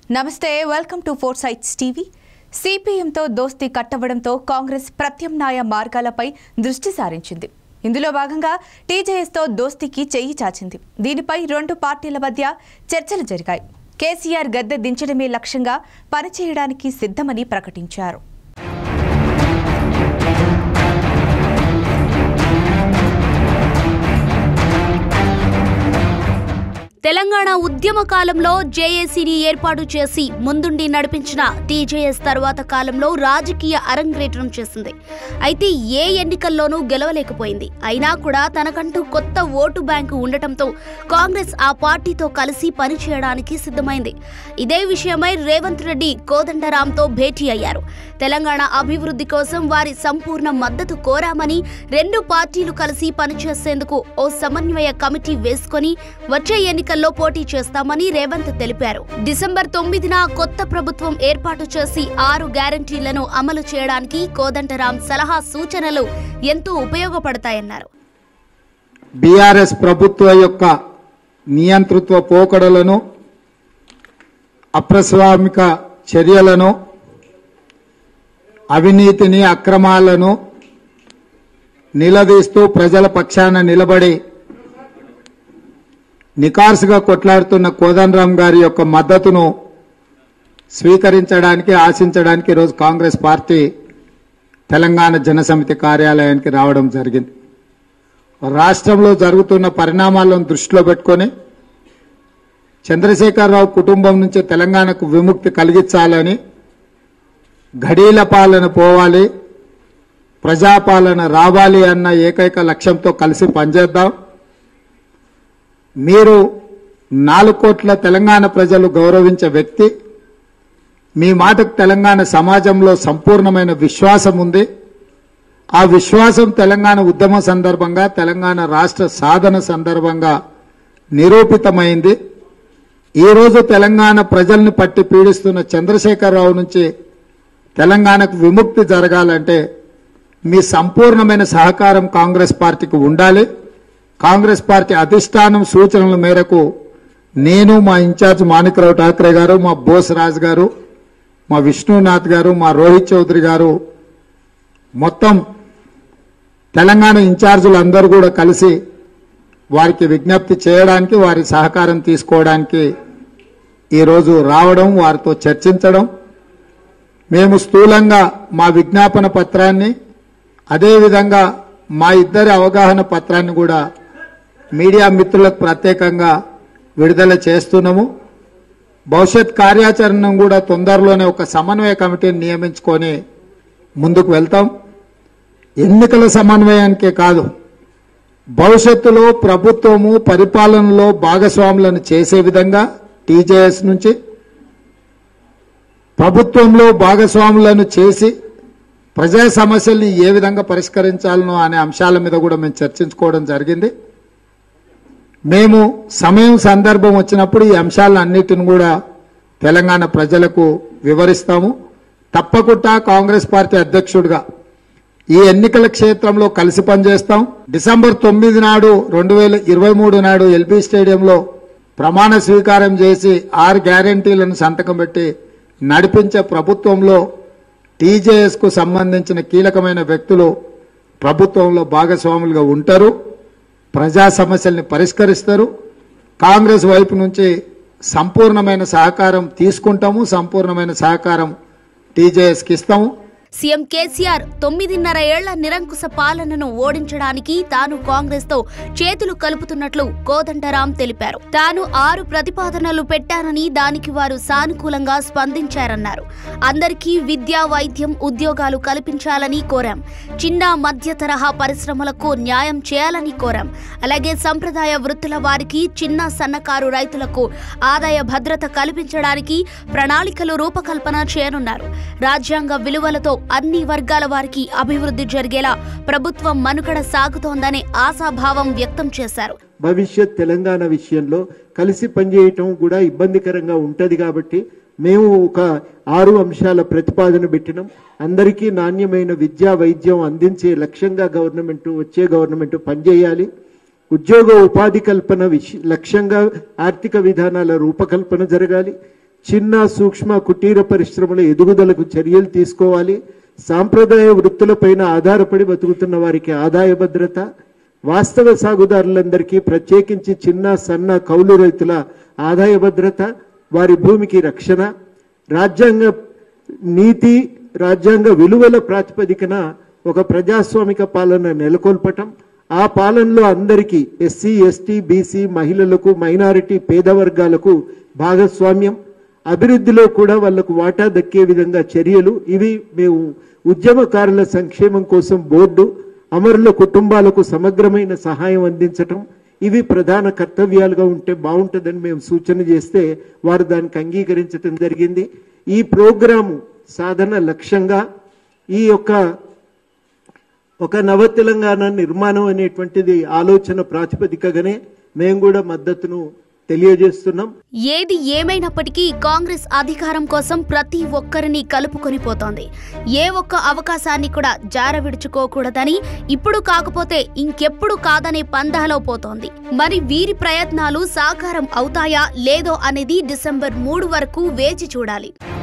నమస్తే welcome to four sites TV సిపిఎంతో దోస్తీ కట్టవడంతో కాంగ్రెస్ ప్రత్యామ్నాయ మార్గాలపై దృష్టి సారించింది. ఇందులో భాగంగా టీజేఎస్తో దోస్తీకి చెయ్యి చాచింది. దీనిపై రెండు పార్టీల మధ్య చర్చలు జరిగాయి. కేసీఆర్ గద్దె దించడమే లక్ష్యంగా పనిచేయడానికి సిద్ధమని ప్రకటించారు. తెలంగాణ ఉద్యమ కాలంలో జేఏసీని ఏర్పాటు చేసి ముందుండి నడిపించిన టీజేఎస్ తర్వాత కాలంలో రాజకీయ అరంగేట్రం చేసింది. అయితే ఏ ఎన్నికల్లోనూ గెలవలేకపోయింది. అయినా కూడా తనకంటూ కొత్త ఓటు బ్యాంకు ఉండటంతో కాంగ్రెస్ ఆ పార్టీతో కలిసి పనిచేయడానికి సిద్ధమైంది. ఇదే విషయమై రేవంత్ రెడ్డి కోదండరాంతో భేటీ అయ్యారు. తెలంగాణ అభివృద్ధి కోసం వారి సంపూర్ణ మద్దతు కోరామని, రెండు పార్టీలు కలిసి పనిచేసేందుకు ఓ సమన్వయ కమిటీ వేసుకొని వచ్చే ఎన్నికల్లో పోటీ చేస్తామని రేవంత్ తెలిపారు. డిసెంబర్ 9న కొత్త ప్రభుత్వం ఏర్పాటు చేసి 6 గ్యారంటీలను అమలు చేయడానికి కోదండరాం సలహా సూచనలు ఎంతో ఉపయోగపడతాయన్నారు. బీఆర్ఎస్ ప్రభుత్వ యొక్క నియంతృత్వ పోకడలను, అప్రస్వామిక చర్యలను, అవినీతిని, అక్రమాలను నిలదీస్తూ ప్రజల పక్షాన నిలబడి నికార్సుగా కొట్లాడుతున్న కోదండరాం గారి యొక్క మద్దతును స్వీకరించడానికి, ఆశించడానికి ఈరోజు కాంగ్రెస్ పార్టీ తెలంగాణ జనసమితి కార్యాలయానికి రావడం జరిగింది. రాష్ట్రంలో జరుగుతున్న పరిణామాలను దృష్టిలో పెట్టుకొని చంద్రశేఖరరావు కుటుంబం నుంచి తెలంగాణకు విముక్తి కలిగించాలని, ఘడీల పాలన పోవాలి, ప్రజాపాలన రావాలి అన్న ఏకైక లక్ష్యంతో కలిసి పనిచేద్దాం. మీరు 4 కోట్ల తెలంగాణ ప్రజలు గౌరవించే వ్యక్తి. మీ మాటకు తెలంగాణ సమాజంలో సంపూర్ణమైన విశ్వాసం ఉంది. ఆ విశ్వాసం తెలంగాణ ఉద్యమ సందర్భంగా, తెలంగాణ రాష్ట్ర సాధన సందర్భంగా నిరూపితమైంది. ఈరోజు తెలంగాణ ప్రజల్ని పట్టి పీడిస్తున్న చంద్రశేఖరరావు నుంచి తెలంగాణకు విముక్తి జరగాలంటే మీ సంపూర్ణమైన సహకారం కాంగ్రెస్ పార్టీకి ఉండాలి. కాంగ్రెస్ పార్టీ అధిష్టానం సూచనల మేరకు నేను, మా ఇన్ఛార్జ్ మాణిక్రావు ఠాక్రే గారు, మా బోస్ రాజ్ గారు, మా విష్ణునాథ్ గారు, మా రోహిత్ చౌదరి గారు, మొత్తం తెలంగాణ ఇన్ఛార్జీలు అందరూ కూడా కలిసి వారికి విజ్ఞప్తి చేయడానికి, వారి సహకారం తీసుకోవడానికి ఈరోజు రావడం, వారితో చర్చించడం. మేము స్థూలంగా మా విజ్ఞాపన పత్రాన్ని, అదేవిధంగా మా ఇద్దరి అవగాహన పత్రాన్ని కూడా మీడియా మిత్రులకు ప్రత్యేకంగా విడుదల చేస్తున్నాము. భవిష్యత్ కార్యాచరణను కూడా తొందరలోనే ఒక సమన్వయ కమిటీని నియమించుకొని ముందుకు వెళ్తాం. ఎన్నికల సమన్వయానికే కాదు, భవిష్యత్తులో ప్రభుత్వము పరిపాలనలో భాగస్వాములను చేసే విధంగా టీజేఎస్ నుంచి ప్రభుత్వంలో భాగస్వాములను చేసి ప్రజా సమస్యల్ని ఏ విధంగా పరిష్కరించాలనో అనే అంశాల మీద కూడా మేము చర్చించుకోవడం జరిగింది. మేము సమయం సందర్భం వచ్చినప్పుడు ఈ అంశాలన్నిటిని కూడా తెలంగాణ ప్రజలకు వివరిస్తాము. తప్పకుండా కాంగ్రెస్ పార్టీ అధ్యక్షుడిగా ఈ ఎన్నికల క్షేత్రంలో కలిసి పనిచేస్తాం. డిసెంబర్ 9 నాడు 2023 నాడు ఎల్బీ స్టేడియంలో ప్రమాణ స్వీకారం చేసి 6 గ్యారంటీలను సంతకం పెట్టి నడిపించే ప్రభుత్వంలో టీజేఎస్ కు సంబంధించిన కీలకమైన వ్యక్తులు ప్రభుత్వంలో భాగస్వాములుగా ఉంటారు, ప్రజా సమస్యల్ని పరిష్కరిస్తారు. కాంగ్రెస్ వైపు నుంచి సంపూర్ణమైన సహకారం తీసుకుంటాము, సంపూర్ణమైన సహకారం టీజేఎస్ కి ఇస్తాము. సీఎం కేసీఆర్ 9.5 ఏళ్ల నిరంకుశ పాలనను ఓడించడానికి తాను కాంగ్రెస్ తో చేతులు కలుపుతున్నట్లు కోదండరాం తెలిపారు. తాను 6 ప్రతిపాదనలు పెట్టానని, దానికి వారు సానుకూలంగా స్పందించారన్నారు. అందరికీ విద్య, వైద్యం, ఉద్యోగాలు కల్పించాలని కోరాం. చిన్న మధ్య తరహా పరిశ్రమలకు న్యాయం చేయాలని కోరాం. అలాగే సంప్రదాయ వృత్తుల వారికి, చిన్న సన్నకారు రైతులకు ఆదాయ భద్రత కల్పించడానికి ప్రణాళికలు రూపకల్పన చేయనున్నారు. రాజ్యాంగ విలువలతో అన్ని వర్గాల వారికి అభివృద్ధి జరిగేలా ప్రభుత్వం మనుగడ సాగుతోందనే ఆశాభావం వ్యక్తం చేశారు. భవిష్యత్ తెలంగాణ విషయంలో కలిసి పనిచేయటం కూడా ఇబ్బందికరంగా ఉంటది కాబట్టి మేము ఒక 6 అంశాల ప్రతిపాదన పెట్టినాం. అందరికీ నాణ్యమైన విద్యా, వైద్యం అందించే లక్ష్యంగా వచ్చే గవర్నమెంట్ పనిచేయాలి. ఉద్యోగ ఉపాధి కల్పన లక్ష్యంగా ఆర్థిక విధానాల రూపకల్పన జరగాలి. చిన్న సూక్ష్మ కుటీర పరిశ్రమల ఎదుగుదలకు చర్యలు తీసుకోవాలి. సాంప్రదాయ వృత్తులపైన ఆధారపడి బతుకుతున్న వారికి ఆదాయ భద్రత, వాస్తవ సాగుదారులందరికీ ప్రత్యేకించి చిన్న సన్న కౌలు రైతుల ఆదాయ భద్రత, వారి భూమికి రక్షణ, రాజ్యాంగ నీతి రాజ్యాంగ విలువల ప్రాతిపదికన ఒక ప్రజాస్వామిక పాలన నెలకొల్పటం, ఆ పాలనలో అందరికీ ఎస్సీ ఎస్టీ బీసీ మహిళలకు మైనారిటీ పేద వర్గాలకు భాగస్వామ్యం, అభివృద్ధిలో కూడా వాళ్లకు వాటా దక్కే విధంగా చర్యలు. ఇవి మేము ఉద్యమకారుల సంక్షేమం కోసం బోర్డు, అమరుల కుటుంబాలకు సమగ్రమైన సహాయం అందించటం, ఇవి ప్రధాన కర్తవ్యాలుగా ఉంటే బాగుంటుందని మేము సూచన చేస్తే వారు దానికి అంగీకరించడం జరిగింది. ఈ ప్రోగ్రాము సాధన లక్ష్యంగా ఈ ఒక నవ తెలంగాణ నిర్మాణం అనేటువంటిది ఆలోచన ప్రాతిపదికగానే మేము కూడా మద్దతును తెలియజేస్తున్నాం. ఏది ఏమైనప్పటికీ కాంగ్రెస్ అధికారం కోసం ప్రతి ఒక్కరిని కలుపుకొని పోతోంది. ఏ ఒక్క అవకాశాన్ని కూడా జారవిడుచుకోకూడదని, ఇప్పుడు కాకపోతే ఇంకెప్పుడు కాదనే పందాలో పోతోంది. మరి వీరి ప్రయత్నాలు సాకారం అవుతాయా లేదో అనేది డిసెంబర్ 3 వరకు వేచి చూడాలి.